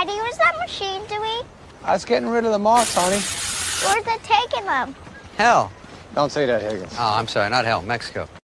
Daddy, where's that machine doing? I was getting rid of the moths, honey. Where's it taking them? Hell. Don't say that, Higgins. Oh, I'm sorry, not hell, Mexico.